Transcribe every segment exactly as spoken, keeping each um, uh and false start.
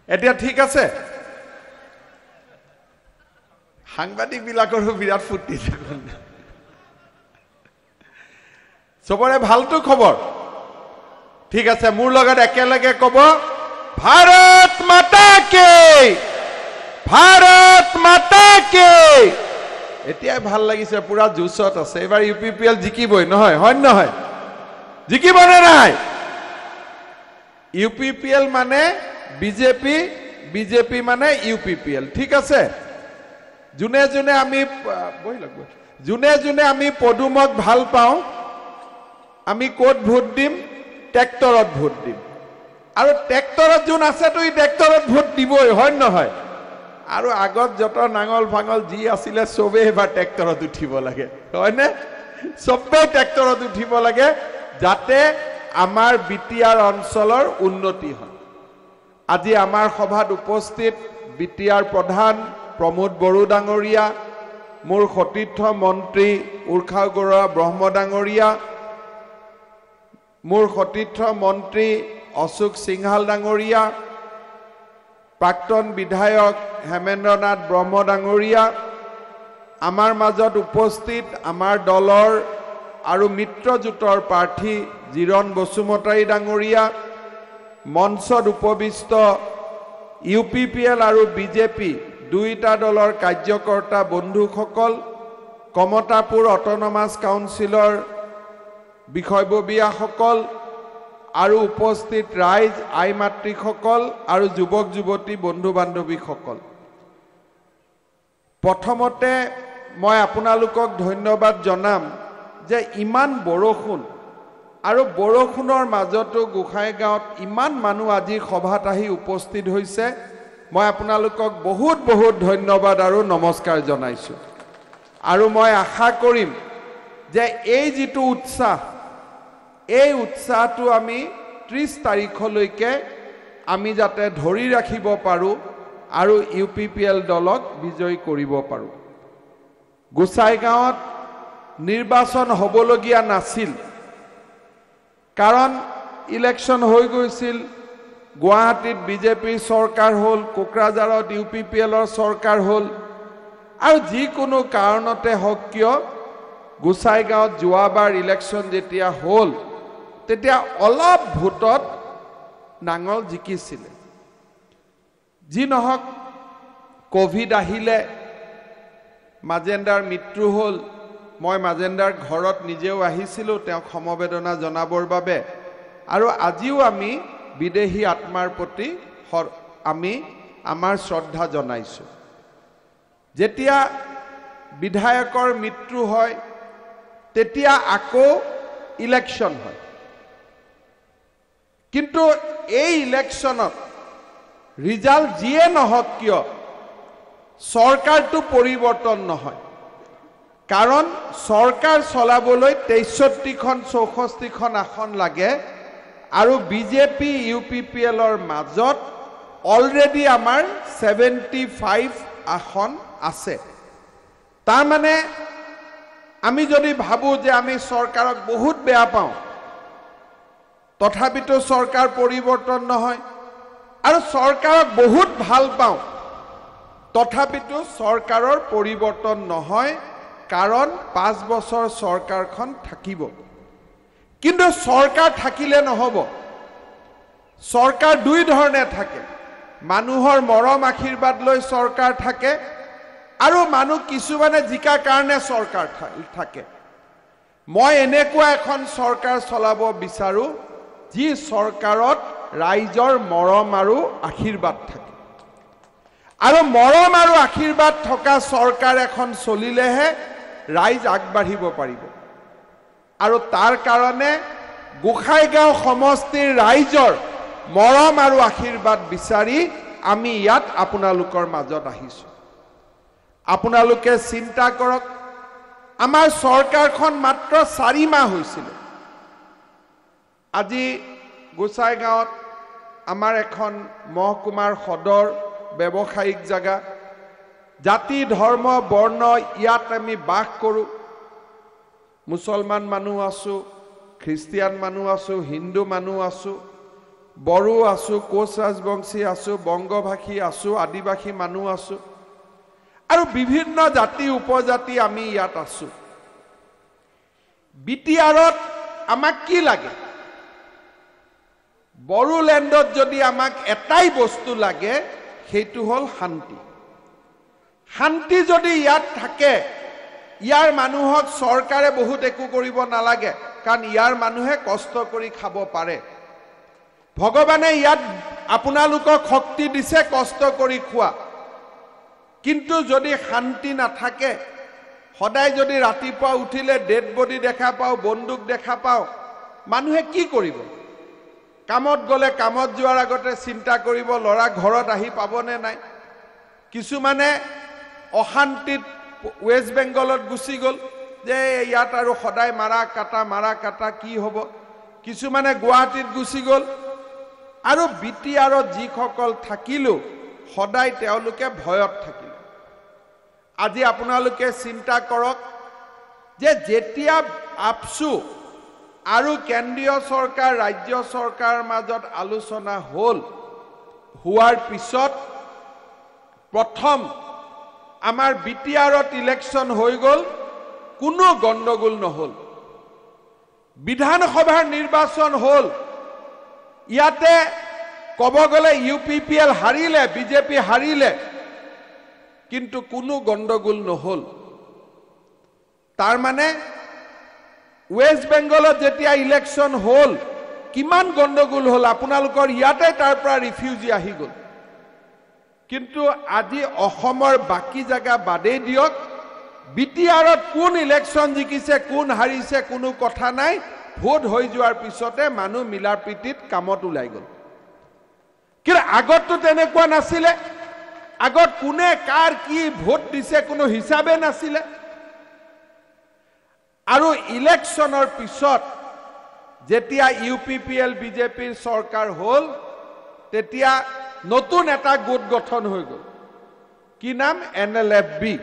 এতিয়া ঠিক আছে সাংবাদিক বিলাকৰো বিৰাট ফুটি দেখোন সবৰে ভালটো খবৰ ঠিক আছে মোৰ লগত একেলগে কব ভাৰত মাতা কি ভাৰত মাতা কি এতিয়া ভাল লাগিছে পুৰা জুছত আছে এবাৰ ইউপিপিএল জিকিবই নহয় হয় নহয় জিকিব নে নাই ইউপিপিএল মানে বিজেপি বিজেপি মানে ইউপিপিএল ঠিক আছে জুনে জুনে আমি বহি লাগব জুনে জুনে আমি পদুমক ভাল পাওঁ আমি কোট ভোট দিম ট্ৰেক্টৰত ভোট দিম আৰু ট্ৰেক্টৰত জুন আছে তো ই ট্ৰেক্টৰত ভোট দিবই হয় নহয় আৰু আগত যত নাঙল ভাঙল যি আছিল সবে এবাৰ ট্ৰেক্টৰত উঠিব লাগে হয়নে সবে ট্ৰেক্টৰত উঠিব লাগে যাতে আমাৰ বিটিআৰ অঞ্চলৰ উন্নতি হয় আজি আমাৰ সভাত উপস্থিত বিটিআৰ প্ৰধান প্ৰমোদ বড়ো ডাঙৰীয়া মোৰ সতীৰ্থ মন্ত্ৰী উৰ্খাগৰা ব্ৰহ্ম ডাঙৰীয়া মোৰ সতীৰ্থ মন্ত্ৰী অশোক সিংহাল ডাঙৰীয়া প্ৰাক্তন বিধায়ক হেমেন্দ্ৰনাথ ব্ৰহ্ম ডাঙৰীয়া আমাৰ মাজত উপস্থিত আমাৰ দলৰ আৰু মিত্ৰজোঁটৰ প্ৰাৰ্থী জিৰণ বসুমতাৰী ডাঙৰীয়া মঞ্চত উপবিষ্ট ইউপিপিএল আৰু বিজেপি দুইটা দলৰ কাৰ্যকৰ্তা বন্ধুসকল কমতাপুৰ অট'নমাছ কাউন্সিলৰ বিষয়ববীয়াসকল আৰু উপস্থিত ৰাইজ আই মাতৃসকল আৰু যুৱক যুৱতী বন্ধু বান্ধৱীসকল প্ৰথমতে মই আপোনালোকক ধন্যবাদ জনাম যে ইমান বৰষুণ আৰু বৰষুণৰ মাজতো গোসাইগাঁৱত ইমান মানুহ আজি সভাত আহি উপস্থিত হৈছে মই আপোনালোকক বহুত বহুত ধন্যবাদ আৰু নমস্কাৰ জনাইছো আৰু মই আশা কৰিম যে এই যিটো উৎসাহ এই উৎসাহটো আমি ত্ৰিশ তাৰিখলৈকে আমি যাতে ধৰি ৰাখিব পাৰো আৰু ইউপিপিএল দলক বিজয়ী কৰিব পাৰো গোসাইগাঁৱত নিৰ্বাচন হ'বলগীয়া নাছিল কাৰণ ইলেকশ্যন হৈ গৈছিল গুৱাহাটীত বিজেপিৰ চৰকাৰ হ'ল কোকৰাঝাৰত ইউপিপিএলৰ চৰকাৰ হ'ল আৰু যিকোনো কাৰণতে হওক কিয় গোসাইগাঁৱত যোৱাবাৰ ইলেকশ্যন যেতিয়া হ'ল তেতিয়া অলপ ভোটত নাঙল জিকিছিলে যি নহওক কোভিড আহিলে মাজেন্দাৰ মৃত্যু হ'ল মই মাজেন্দাৰ ঘৰত নিজেও আহিছিলোঁ তেওঁক সমবেদনা জনাবৰ বাবে আৰু আজিও আমি বিদেহী আত্মাৰ প্ৰতি আমি আমাৰ শ্ৰদ্ধা জনাইছোঁ যেতিয়া বিধায়কৰ মৃত্যু হয় তেতিয়া আকৌ ইলেকশ্যন হয় কিন্তু এই ইলেকশ্যনত ৰিজাল্ট যিয়ে নহওক কিয় চৰকাৰটো পৰিৱৰ্তন নহয় কাৰণ চৰকাৰ চলাবলৈ তেষষ্ঠিখন চৌষষ্ঠিখন আসন লাগে আৰু বিজেপি ইউপিপিএলৰ মাজত অলৰেডি আমাৰ পঁচল্লিছ আসন আছে তাৰ মানে আমি যদি ভাবো যে আমি চৰকাৰক বহুত বেয়া পাওঁ তথাপিতো চৰকাৰ পৰিৱৰ্তন নহয় আৰু চৰকাৰক বহুত ভাল পাওঁ তথাপিতো চৰকাৰৰ পৰিৱৰ্তন নহয় কাৰণ পাঁচ বছৰ চৰকাৰখন থাকিব কিন্তু চৰকাৰ থাকিলে নহব চৰকাৰ দুই ধৰণে থাকে মানুহৰ মৰম আশীৰ্বাদ লৈ চৰকাৰ থাকে আৰু মানুহ কিছুমানে জিকা কাৰণে চৰকাৰ থাকে মই এনেকুৱা এখন চৰকাৰ চলাব বিচাৰো যি চৰকাৰত ৰাইজৰ মৰম আৰু আশীৰ্বাদ থাকে আৰু মৰম আৰু আশীৰ্বাদ থকা চৰকাৰ এখন চলিলেহে ৰাইজ আগবাঢ়িব পাৰিব আৰু তাৰ কাৰণে গোসাইগাঁও সমষ্টিৰ ৰাইজৰ মৰম আৰু আশীৰ্বাদ বিচাৰি আমি ইয়াত আপোনালোকৰ মাজত আহিছো আপোনালোকে চিন্তা কৰক আমাৰ চৰকাৰখন মাত্ৰ চাৰি মাহ হৈছিল আজি গোসাইগাঁৱত আমাৰ এখন মহকুমাৰ সদৰ ব্যৱসায়িক জায়গা জাতি ধৰ্ম বৰ্ণ ইয়াত আমি বাস কৰোঁ মুছলমান মানুহ আছো খ্ৰীষ্টিয়ান মানুহ আছো হিন্দু মানুহ আছো বড়ো আছো, কোচ ৰাজবংশী আছো, বংগভাষী আছো, আদিবাসী মানুহ আছো আৰু বিভিন্ন জাতি উপজাতি আমি ইয়াত আছো। বিটিআৰত আমাক কি লাগে? বড়োলেণ্ডত যদি আমাক এটাই বস্তু লাগে সেইটো হল শান্তি। শান্তি যদি ইয়াত থাকে, ইয়াৰ মানুহক চৰকাৰে বহুত একো কৰিব নালাগে, কাৰণ ইয়াৰ মানুহে কষ্ট কৰি খাব পাৰে। ভগৱানে ইয়াত আপোনালোকক শক্তি দিছে কষ্ট কৰি খোৱা, কিন্তু যদি শান্তি নাথাকে, সদায় যদি ৰাতিপুৱা উঠিলে ডেড বডি দেখা পাওঁ, বন্দুক দেখা পাওঁ, মানুহে কি কৰিব? কামত গ'লে কামত যোৱাৰ আগতে চিন্তা কৰিব ল'ৰা ঘৰত আহি পাবনে নাই। কিছুমানে অশান্তিত ৱেষ্ট বেংগলত গুচি গ'ল, যে ইয়াত আৰু সদায় মাৰা কাটা মাৰা কাটা কি হ'ব। কিছুমানে গুৱাহাটীত গুচি গ'ল। আৰু বিটিআৰত যিসকল থাকিলেও সদায় তেওঁলোকে ভয়ত থাকিল। আজি আপোনালোকে চিন্তা কৰক যে যেতিয়া আপসু আৰু কেন্দ্ৰীয় চৰকাৰ ৰাজ্য চৰকাৰৰ মাজত আলোচনা হ'ল, হোৱাৰ পিছত প্ৰথম আমাৰ বিটিআৰত ইলেকশ্যন হৈ গ'ল, কোনো গণ্ডগোল নহ'ল। বিধানসভাৰ নিৰ্বাচন হ'ল, ইয়াতে ক'ব গ'লে ইউ পি পি এল হাৰিলে, বিজেপি হাৰিলে, কিন্তু কোনো গণ্ডগোল নহ'ল। তাৰ মানে ৱেষ্ট বেংগলত যেতিয়া ইলেকশ্যন হ'ল, কিমান গণ্ডগোল হ'ল। আপোনালোকৰ ইয়াতে তাৰ পৰা ৰিফিউজি আহি গ'ল। কিন্তু আজি অসমৰ বাকী জায়গা বাদেই দিয়ক, বিটিআৰত কোন ইলেকশ্যন জিকিছে কোন হাৰিছে কোনো কথা নাই। ভোট হৈ যোৱাৰ পিছতে মানুহ মিলাৰ প্ৰীতিত কামত ওলাই গ'ল। কিন্তু আগততো তেনেকুৱা নাছিলে। আগত কোনে কাৰ কি ভোট দিছে কোনো হিচাপে নাছিলে। আৰু ইলেকশ্যনৰ পিছত যেতিয়া ইউ পি পি এল বিজেপিৰ চৰকাৰ হ'ল, তেতিয়া নতুন এটা গোট গঠন হৈ গ'ল। কি নাম? N L F B.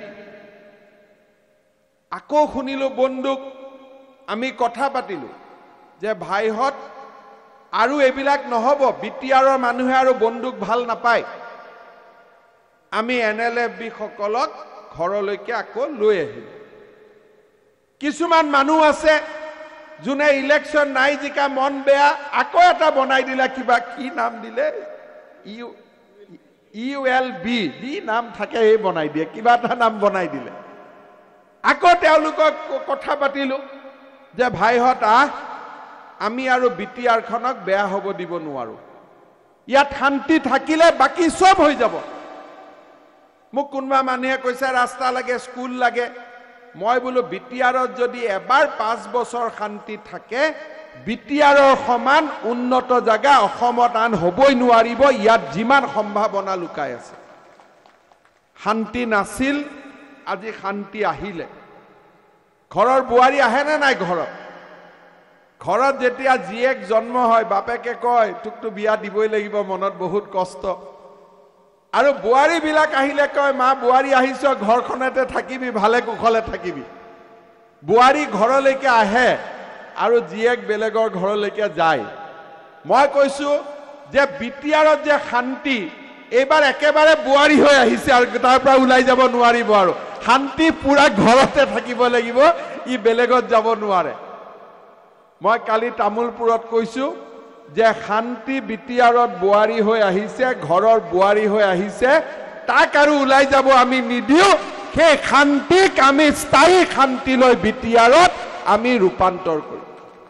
আকৌ শুনিলো বন্দুক, আমি কথা পাতিলো যে ভাইহঁত আৰু এইবিলাক নহ'ব, বিটিআৰৰ মানুহে আৰু বন্দুক ভাল নাপায়। আমি এন এল এফ বি সকলক ঘৰলৈকে আকৌ লৈ আহিলো। কিছুমান মানুহ আছে যোনে ইলেকশ্যন নাই জিকা, মন বেয়া, আকৌ এটা বনাই দিলে, কিবা কি নাম দিলে, ইউ ইউ এল বি যি নাম থাকে এই বনাই দিয়ে, কিবা এটা নাম বনাই দিলে। আকৌ তেওঁলোকক কথা পাতিলো যে ভাইহঁত আহ, আমি আৰু বিটিআৰখনক বেয়া হ'ব দিব নোৱাৰো। ইয়াত শান্তি থাকিলে বাকী চব হৈ যাব। মোক কোনোবা মানুহে কৈছে ৰাস্তা লাগে, স্কুল লাগে। মই বোলো বিটিআৰত যদি এবাৰ পাঁচ বছৰ শান্তি থাকে, বিটিআৰৰ সমান উন্নত জায়গা অসমত আন হ'বই নোৱাৰিব। ইয়াত যিমান সম্ভাৱনা লুকাই আছে। শান্তি নাছিল, আজি শান্তি আহিলে। ঘৰৰ বোৱাৰী আহে নে নাই? ঘৰত ঘৰত যেতিয়া জীয়েক জন্ম হয়, বাপেকে কয় তোকতো বিয়া দিবই লাগিব, মনত বহুত কষ্ট। আৰু বোৱাৰীবিলাক আহিলে কয়, মা বোৱাৰী আহিছ, ঘৰখনতে থাকিবি, ভালে কুশলে থাকিবি। বোৱাৰী ঘৰলৈকে আহে আৰু জীয়েক বেলেগৰ ঘৰলৈকে যায়। মই কৈছো যে বিটিআৰত যে শান্তি, এইবাৰ একেবাৰে বোৱাৰী হৈ আহিছে আৰু তাৰ পৰা ওলাই যাব নোৱাৰিব। আৰু শান্তি পুৰা ঘৰতে থাকিব লাগিব, ই বেলেগত যাব নোৱাৰে। মই কালি তামোলপুৰত কৈছো যে শান্তি বিটিআৰত বোৱাৰী হৈ আহিছে, ঘৰৰ বোৱাৰী হৈ আহিছে, তাক আৰু ওলাই যাব আমি নিদিওঁ। সেই শান্তিক আমি স্থায়ী শান্তিলৈ বিটিআৰত আমি ৰূপান্তৰ কৰিম।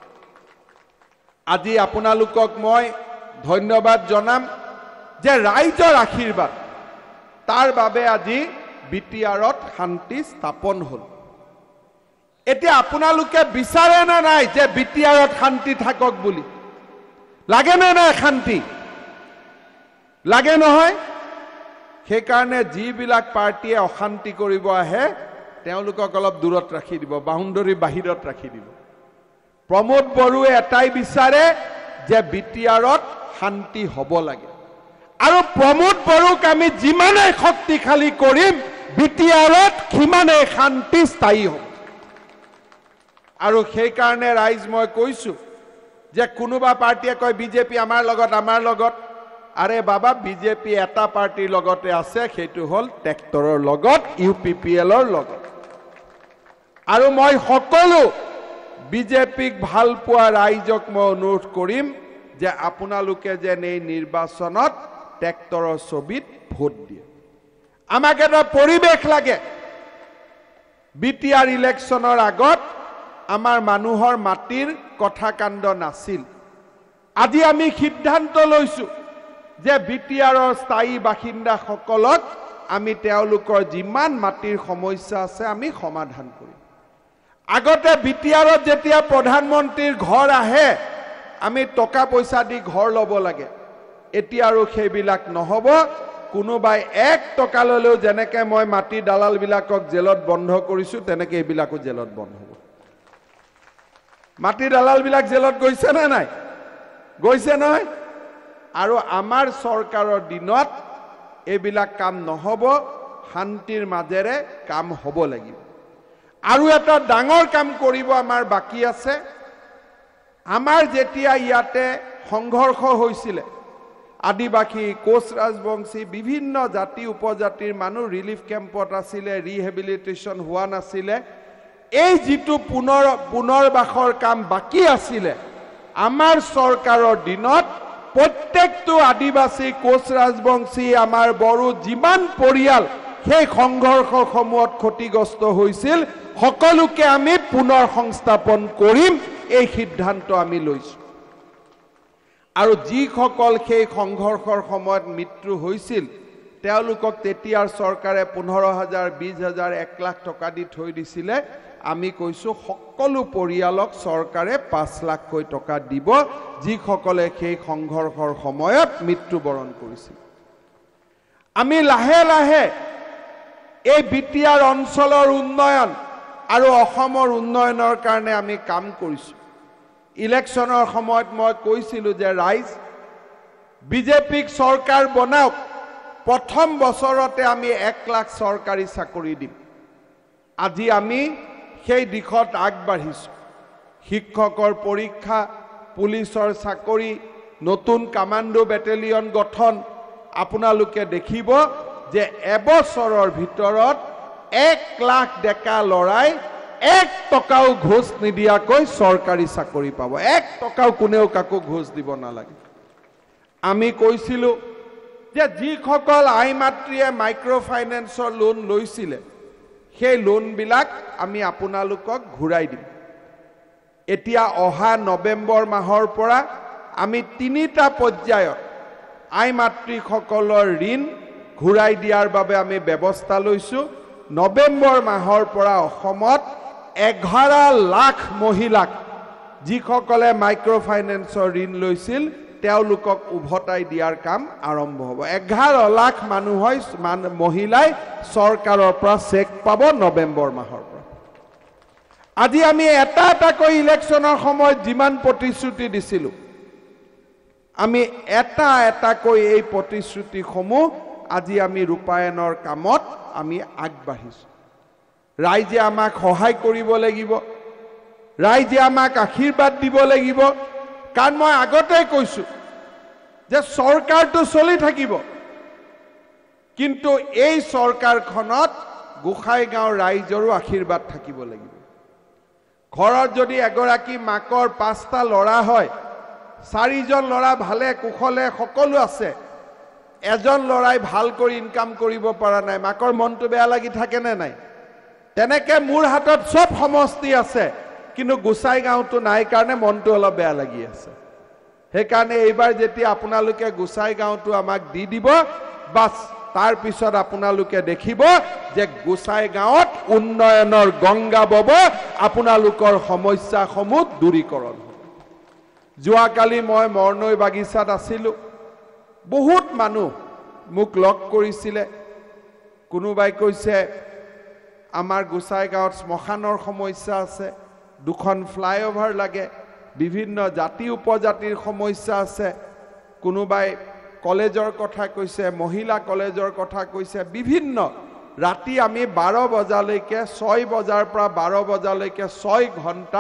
আজি আপোনালোকক মই ধন্যবাদ জনাম যে ৰাইজৰ আশীৰ্বাদ, তাৰ বাবে আজি বিটিআৰত শান্তি স্থাপন হ'ল। এতিয়া আপোনালোকে বিচাৰে নে নাই যে বিটিআৰত শান্তি থাকক বুলি? লাগে নে নাই শান্তি? লাগে নহয়? সেইকাৰণে যিবিলাক পাৰ্টিয়ে অশান্তি কৰিব আহে, তেওঁলোকক অলপ দূৰত ৰাখি দিব, বাউণ্ডৰী বাহিৰত ৰাখি দিব। প্ৰমোদ বড়োৱে এটাই বিচাৰে যে বিটিআৰত শান্তি হ'ব লাগে। আৰু প্ৰমোদ বড়োক আমি যিমানেই শক্তিশালী কৰিম, বিটিআৰত সিমানেই শান্তি স্থায়ী হ'ব। আৰু সেইকাৰণে ৰাইজ মই কৈছো যে কোনোবা পাৰ্টিয়ে কয় বিজেপি আমাৰ লগত আমাৰ লগত আৰে বাবা বিজেপি এটা পাৰ্টিৰ লগতে আছে সেইটো হল ট্ৰেক্টৰৰ লগত ইউ পি পি এলৰ লগত আৰু মই সকলো বিজেপিক ভাল পোৱা ৰাইজক মই অনুৰোধ কৰিম যে আপোনালোকে যে এই নিৰ্বাচনত ট্ৰেক্টৰৰ ছবিত ভোট দিয়ে আমাক এটা পৰিবেশ লাগে বিটিআৰ ইলেকশ্যনৰ আগত আমাৰ মানুহৰ মাটিৰ কথা কাণ্ড নাছিল আজি আমি সিদ্ধান্ত লৈছো যে বিটিআৰৰ স্থায়ী বাসিন্দাসকলক আমি তেওঁলোকৰ যিমান মাটিৰ সমস্যা আছে আমি সমাধান কৰিম আগতে বিটিআৰত যেতিয়া প্ৰধানমন্ত্ৰীৰ ঘৰ আহে আমি টকা পইচা দি ঘৰ ল'ব লাগে এতিয়া আৰু সেইবিলাক নহব কোনোবাই এক টকা ললেও যেনেকে মই মাটি দালাল বিলাকক জেলত বন্ধ কৰিছো তেনেকে এইবিলাকো জেলত বন্ধ হ'ব মাটি দালাল বিলাক জেলত গৈছে না নাই গৈছে নহয় আৰু আমাৰ চৰকাৰৰ দিনত এইবিলাক কাম নহব শান্তিৰ মাজেৰে কাম হ'ব লাগিব আৰু এটা ডাঙৰ কাম কৰিব আমাৰ বাকি আছে আমাৰ যেতিয়া ইয়াতে সংঘৰ্ষ হৈছিল আদিবাসী কোচ ৰাজবংশী বিভিন্ন জাতি উপজাতিৰ মানুহ ৰিলিফ কেম্পত আছিল ৰিহেবিলিটেশ্যন হোৱা নাছিল এই যেটো পুনৰ পুনৰবাসৰ কাম বাকি আছিল আমাৰ চৰকাৰৰ দিনত প্ৰত্যেকটো আদিবাসী কোচ ৰাজবংশী আমাৰ বড়ো যিমান পৰিয়াল সেই সংঘৰ্ষৰ সময়ত ক্ষতিগ্ৰস্ত হৈছিল সকলোকে আমি পুনৰ সংস্থাপন কৰিম এই সিদ্ধান্ত আমি লৈছো আৰু যিসকল সেই সংঘৰ্ষৰ সময়ত মৃত্যু হৈছিল তেওঁলোকক তেতিয়াৰ চৰকাৰে পোন্ধৰ হাজাৰ বিশ হাজাৰ এক লাখ টকা দি থৈ দিছিলে আমি কৈছো সকলো পৰিয়ালক চৰকাৰে পাঁচ লাখকৈ টকা দিব যিসকলে সেই সংঘৰ্ষৰ সময়ত মৃত্যুবৰণ কৰিছিল আমি লাহে লাহে এই বিটিআৰ অঞ্চলৰ উন্নয়ন আৰু অসমৰ উন্নয়নৰ কাৰণে আমি কাম কৰিছো ইলেকশ্যনৰ সময়ত মই কৈছিলো যে ৰাইজ বিজেপিক চৰকাৰ বনাওক প্ৰথম বছৰতে আমি এক লাখ চৰকাৰী চাকৰি দিম আজি আমি সেই দিশত আগবাঢ়িছো শিক্ষকৰ পৰীক্ষা পুলিচৰ চাকৰি নতুন কমাণ্ডো বেটেলিয়ন গঠন আপোনালোকে দেখিব যে এবছৰৰ ভিতৰত এক লাখ ডেকা লৰাই এক টকাও ঘোষ নিদিয়াকৈ চৰকাৰী চাকৰি পাব এক টকাও কোনেও কাকো ঘোষ দিব নালাগে আমি কৈছিলো যে যিসকল আই মাতৃয়ে মাইক্ৰ ফাইনেন্সৰ লোন লৈছিলে সেই লোন বিলাক আমি আপোনালোকক ঘূৰাই দিম এতিয়া অহা নৱেম্বৰ মাহৰ পৰা আমি তিনিটা পৰ্যায়ত আই মাতৃসকলৰ ঋণ ঘূৰাই দিয়াৰ বাবে আমি ব্যৱস্থা লৈছো নৱেম্বৰ মাহৰ পৰা অসমত এঘাৰ লাখ মহিলাক যিসকলে মাইক্ৰ ফাইনেন্সৰ ঋণ লৈছিল তেওঁলোকক উভতাই দিয়াৰ কাম আৰম্ভ হ'ব এঘাৰ লাখ মানুহৰ মহিলাই চৰকাৰৰ পৰা চেক পাব নৱেম্বৰ মাহৰ পৰা আজি আমি এটা এটাকৈ ইলেকশ্যনৰ সময়ত যিমান প্ৰতিশ্ৰুতি দিছিলো আমি এটা এটাকৈ এই প্ৰতিশ্ৰুতিসমূহ আজি আমি ৰূপায়ণৰ কামত আমি আগবাঢ়িছো ৰাইজে আমাক সহায় কৰিব লাগিব ৰাইজে আমাক আশীৰ্বাদ দিব লাগিব কাৰণ মই আগতে কৈছো যে চৰকাৰটো চলি থাকিব কিন্তু এই চৰকাৰখনত গোসাইগাঁও ৰাইজৰো আশীৰ্বাদ থাকিব লাগিব ঘৰত যদি এগৰাকী মাকৰ পাঁচটা ল'ৰা হয় চাৰিজন ল'ৰা ভালে কুশলে সকলো আছে এজন ল'ৰাই ভাল কৰি ইনকাম কৰিব পৰা নাই মাকৰ মনটো বেয়া লাগি থাকে নে নাই তেনেকে মোৰ হাতত সব সমষ্টি আছে কিন্তু গোসাইগাঁওটো নাই কাৰণে মনটো অলপ বেয়া লাগি আছে সেইকাৰণে এইবাৰ যেতিয়া আপোনালোকে গোসাইগাঁওটো আমাক দি দিব বাস তাৰ পিছত আপোনালোকে দেখিব যে গোসাইগাঁৱত উন্নয়নৰ গংগা বব আপোনালোকৰ সমস্যাসমূহ দূৰীকৰণ হ'ব যোৱাকালি মই মৰ্ণৈ বাগিচাত আছিলো বহুত মানুহ মোক লগ কৰিছিলে কোনোবাই কৈছে আমাৰ গোসাইগাঁৱত শ্মশানৰ সমস্যা আছে দুখন ফ্লাইঅভাৰ লাগে বিভিন্ন জাতি উপজাতিৰ সমস্যা আছে কোনোবাই কলেজৰ কথা কৈছে মহিলা কলেজৰ কথা কৈছে বিভিন্ন ৰাতি আমি বাৰ বজালৈকে ছয় বজাৰ পৰা বাৰ বজালৈকে ছয় ঘণ্টা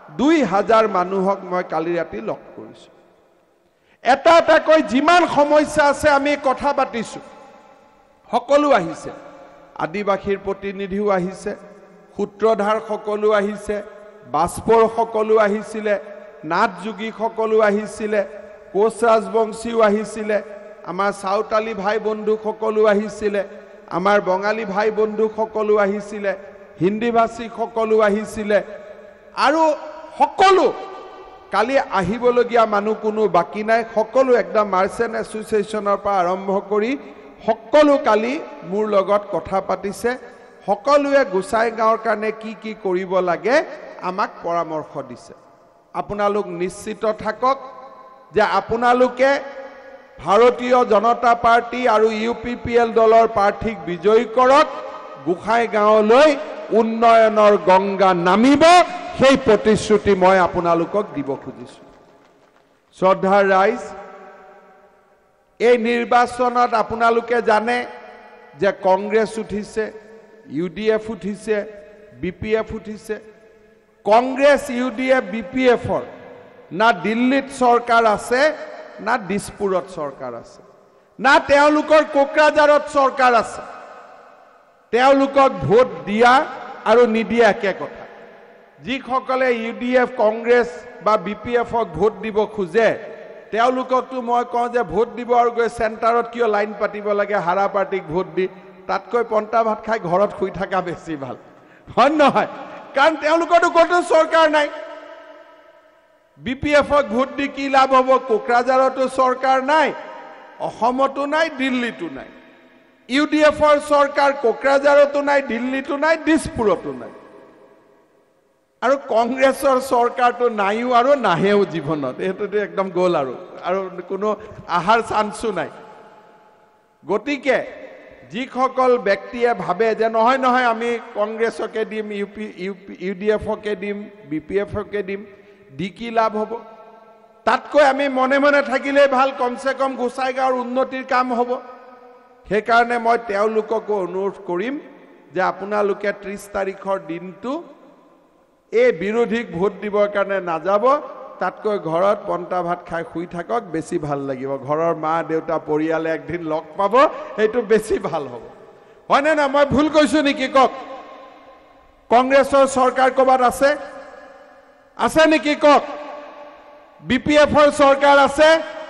দুই হাজাৰ মানুহক মই কালি ৰাতি লগ কৰিছোঁ। এটা এটাকৈ যিমান সমস্যা আছে আমি কথা পাতিছোঁ, সকলো আহিছে। আদিবাসীৰ প্ৰতিনিধিও আহিছে, সূত্ৰধাৰ সকলো আহিছে, বাস্পৰ সকলো আহিছিলে, নাথ যোগী সকলো আহিছিলে, কোচ ৰাজবংশীও আহিছিলে, আমাৰ চাওতালী ভাই বন্ধু সকলো আহিছিলে, আমাৰ বঙালী ভাই বন্ধু সকলো আহিছিলে, হিন্দী ভাষী সকলো আহিছিলে, আৰু সকলো কালি আহিবলগীয়া মানুহ কোনো বাকী নাই। সকলো একদম মাৰ্চেণ্ট এছ'চিয়েশ্যনৰ পৰা আৰম্ভ কৰি সকলো কালি মোৰ লগত কথা পাতিছে। সকলোৱে গোসাইগাঁৱৰ কাৰণে কি কি কৰিব লাগে আমাক পৰামৰ্শ দিছে। আপোনালোক নিশ্চিত থাকক যে আপোনালোকে ভাৰতীয় জনতা পাৰ্টি আৰু ইউ পি পি এল দলৰ প্ৰাৰ্থীক বিজয়ী কৰক। গোসাইগাঁৱলৈ উন্নয়নৰ গংগা নামিব, সেই প্ৰতিশ্ৰুতি মই আপোনালোকক দিব খুজিছোঁ। শ্ৰদ্ধাৰ ৰাইজ, এই নিৰ্বাচনত আপোনালোকে জানে যে কংগ্ৰেছ উঠিছে, ইউ ডি এফ উঠিছে, বি পি এফ উঠিছে। Congress, U D F, B P এফৰ না দিল্লীত চৰকাৰ আছে, না দিছপুৰত চৰকাৰ আছে, না তেওঁলোকৰ কোকৰাঝাৰত চৰকাৰ আছে। তেওঁলোকক ভোট দিয়া আৰু নিদিয়া একে কথা। যিসকলে ইউ ডি এফ, কংগ্ৰেছ বা বি পি এফক ভোট দিব খোজে, তেওঁলোককতো মই কওঁ যে ভোট দিব আৰু গৈ চেণ্টাৰত কিয় লাইন পাতিব লাগে হাৰা পাৰ্টিক ভোট দি, তাতকৈ পন্তা ভাত খাই ঘৰত শুই থকা বেছি ভাল, হয় নহয়? কাৰণ তেওঁলোকৰতো ক'তো চৰকাৰ নাই। বি পি এফক ভোট দি কি লাভ হ'ব? কোকৰাঝাৰতো চৰকাৰ নাই, অসমতো নাই, দিল্লীতো নাই। ইউ ডি এফৰ চৰকাৰ কোকৰাঝাৰতো নাই, দিল্লীতো নাই, দিছপুৰতো নাই। আৰু কংগ্ৰেছৰ চৰকাৰটো নাইও আৰু নাহেও জীৱনত, এইটোতো একদম গ'ল আৰু আৰু কোনো আহাৰ চান্সো নাই। গতিকে যিসকল ব্যক্তিয়ে ভাবে যে নহয় নহয় আমি কংগ্ৰেছকে দিম, U P U P U D এফকে দিম, বি পি এফকে দিম, দি কি লাভ হ'ব? তাতকৈ আমি মনে মনে থাকিলেই ভাল, কমচে কম গোসাইগাঁৱৰ উন্নতিৰ কাম হ'ব। সেইকাৰণে মই তেওঁলোককো অনুৰোধ কৰিম যে আপোনালোকে ত্ৰিছ তাৰিখৰ দিনটো এই বিৰোধীক ভোট দিবৰ কাৰণে নাযাব, তাতকৈ ঘৰত পন্তা ভাত খাই শুই থাকক, বেছি ভাল লাগিব। ঘৰৰ মা দেউতা পৰিয়ালে একদিন লগ পাব, সেইটো বেছি ভাল হ'ব, হয়নে না? মই ভুল কৈছোঁ নেকি কওক? কংগ্ৰেছৰ চৰকাৰ ক'ৰবাত আছে আছে নেকি কওক? বি পি এফৰ চৰকাৰ আছে,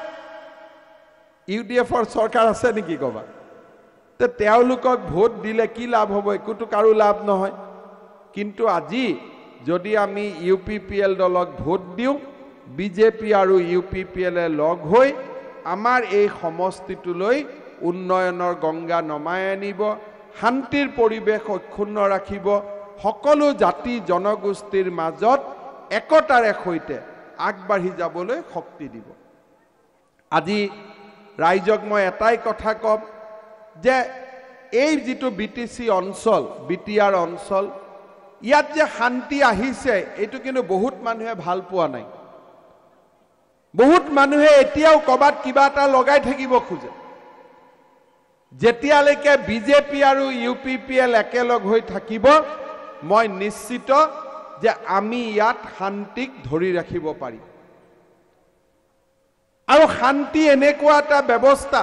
ইউ ডি এফৰ চৰকাৰ আছে নেকি ক'ৰবাত? তে তেওঁলোকক ভোট দিলে কি লাভ হ'ব? একোতো কাৰো লাভ নহয়। কিন্তু আজি যদি আমি ইউ পি পি এল দলক ভোট দিওঁ, বিজেপি আৰু ইউ পি পি এলে লগ হৈ আমাৰ এই সমষ্টিটোলৈ উন্নয়নৰ গংগা নমাই আনিব, শান্তিৰ পৰিৱেশ অক্ষুণ্ণ ৰাখিব, সকলো জাতি জনগোষ্ঠীৰ মাজত একতাৰে সৈতে আগবাঢ়ি যাবলৈ শক্তি দিব। আজি ৰাইজক মই এটাই কথা ক'ম যে এই যিটো বি টি চি অঞ্চল, বি টি আৰ অঞ্চল, ইয়াত যে শান্তি আহিছে এইটো কিন্তু বহুত মানুহে ভাল পোৱা নাই। বহুত মানুহে এতিয়াও ক'ৰবাত কিবা এটা লগাই থাকিব খোজে। যেতিয়ালৈকে বিজেপি আৰু ইউ পি পি এল একেলগ হৈ থাকিব, মই নিশ্চিত যে আমি ইয়াত শান্তিক ধৰি ৰাখিব পাৰিম। আৰু শান্তি এনেকুৱা এটা ব্যৱস্থা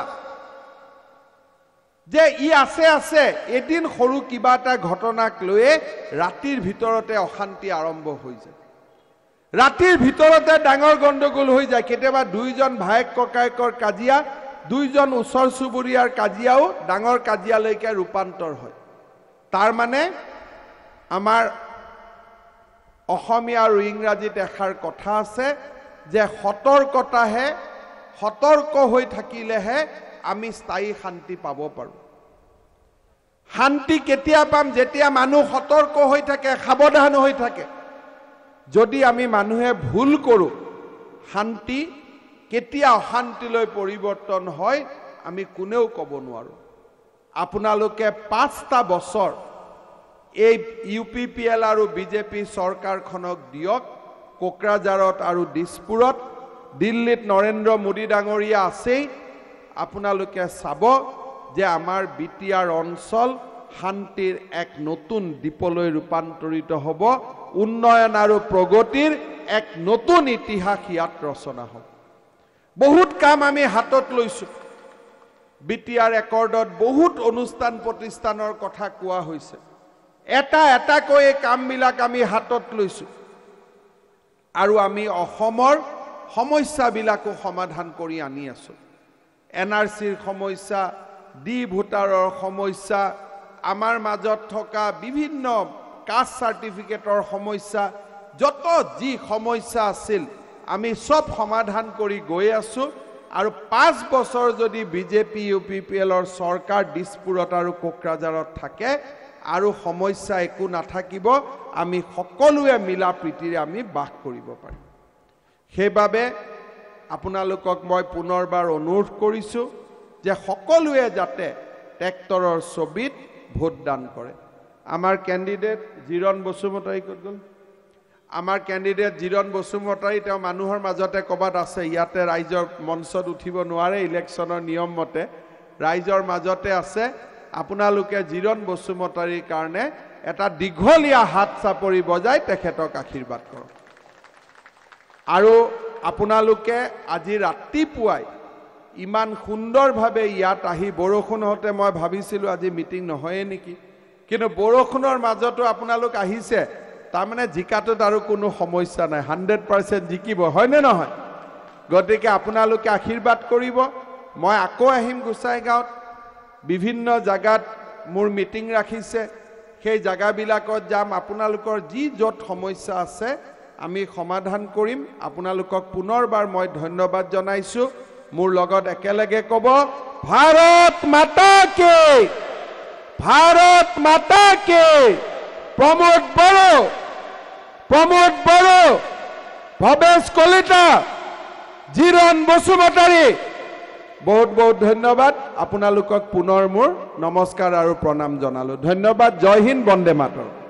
যে ই আছে আছে এদিন সৰু কিবা এটা ঘটনাক লৈয়ে ৰাতিৰ ভিতৰতে অশান্তি আৰম্ভ হৈ যায়, ৰাতিৰ ভিতৰতে ডাঙৰ গণ্ডগোল হৈ যায়। কেতিয়াবা দুইজন ভায়েক ককায়েকৰ কাজিয়া, দুইজন ওচৰ চুবুৰীয়াৰ কাজিয়াও ডাঙৰ কাজিয়ালৈকে ৰূপান্তৰ হয়। তাৰ মানে আমাৰ অসমীয়া আৰু ইংৰাজীত এষাৰ কথা আছে যে সতৰ্কতাহে, সতৰ্ক হৈ থাকিলেহে আমি স্থায়ী শান্তি পাব পাৰোঁ। শান্তি কেতিয়া পাম? যেতিয়া মানুহ সতৰ্ক হৈ থাকে, সাৱধান হৈ থাকে। যদি আমি মানুহে ভুল কৰোঁ, শান্তি কেতিয়া অশান্তিলৈ পৰিৱৰ্তন হয় আমি কোনেও ক'ব নোৱাৰোঁ। আপোনালোকে পাঁচটা বছৰ এই ইউ পি পি এল আৰু বিজেপি চৰকাৰখনক দিয়ক। কোকৰাঝাৰত আৰু দিছপুৰত, দিল্লীত নৰেন্দ্ৰ মোদী ডাঙৰীয়া আছেই। আপোনালোকে চাব যে আমাৰ বি টি আৰ অঞ্চল শান্তিৰ এক নতুন দ্বীপলৈ ৰূপান্তৰিত হ'ব। উন্নয়ন আৰু প্ৰগতিৰ এক নতুন ইতিহাস ইয়াত ৰচনা হ'ব। বহুত কাম আমি হাতত লৈছো। বিটিআৰ ৰেকৰ্ডত বহুত অনুষ্ঠান প্ৰতিষ্ঠানৰ কথা কোৱা হৈছে। এটা এটাকৈ এই কামবিলাক আমি হাতত লৈছো আৰু আমি অসমৰ সমস্যাবিলাকো সমাধান কৰি আনি আছো। এন আৰ চিৰ সমস্যা, ডি ভোটাৰৰ সমস্যা, আমাৰ মাজত থকা বিভিন্ন কাষ্ট চাৰ্টিফিকেটৰ সমস্যা, যত যি সমস্যা আছিল আমি সব সমাধান কৰি গৈ আছো। আৰু পাঁচ বছৰ যদি বিজেপি ইউ পি পি এলৰ চৰকাৰ দিছপুৰত আৰু কোকৰাঝাৰত থাকে আৰু সমস্যা একো নাথাকিব, আমি সকলোৱে মিলা প্ৰীতিৰে আমি বাস কৰিব পাৰিম। সেইবাবে আপোনালোকক মই পুনৰবাৰ অনুৰোধ কৰিছোঁ যে সকলোৱে যাতে ট্ৰেক্টৰৰ ছবিত ভোটদান কৰে। আমাৰ কেণ্ডিডেট জিৰণ বসুমতাৰী ক'ত গ'ল? আমাৰ কেণ্ডিডেট জিৰণ বসুমতাৰী তেওঁ মানুহৰ মাজতে ক'বাত আছে, ইয়াতে ৰাইজৰ মঞ্চত উঠিব নোৱাৰে ইলেকশ্যনৰ নিয়ম মতে, ৰাইজৰ মাজতে আছে। আপোনালোকে জিৰণ বসুমতাৰীৰ কাৰণে এটা দীঘলীয়া হাত চাপৰি বজাই তেখেতক আশীৰ্বাদ কৰক। আৰু আপোনালোকে আজি ৰাতিপুৱাই ইমান সুন্দৰভাৱে ইয়াত আহি, বৰষুণ হওঁতে মই ভাবিছিলোঁ আজি মিটিং নহয়ে নেকি, কিন্তু বৰষুণৰ মাজতো আপোনালোক আহিছে, তাৰমানে জিকাটোত আৰু কোনো সমস্যা নাই, হাণ্ড্ৰেড পাৰ্চেণ্ট জিকিব, হয়নে নহয়? গতিকে আপোনালোকে আশীৰ্বাদ কৰিব। মই আকৌ আহিম গোসাইগাঁৱত, বিভিন্ন জাগাত মোৰ মিটিং ৰাখিছে, সেই জাগাবিলাকত যাম। আপোনালোকৰ যি য'ত সমস্যা আছে আমি সমাধান কৰিম। আপোনালোকক পুনৰবাৰ মই ধন্যবাদ জনাইছোঁ। মোৰ লগত একেলগে ক'ব, ভাৰত মাতা কি, ভাৰত মাতা কি। প্ৰমোদ বড়ো, প্ৰমোদ বড়ো, ভৱেশ কলিতা, জিৰণ বসুমতাৰী, বহুত বহুত ধন্যবাদ। আপোনালোকক পুনৰ মোৰ নমস্কাৰ আৰু প্ৰণাম জনালোঁ। ধন্যবাদ। জয় হিন্দ, বন্দে মাতৰম।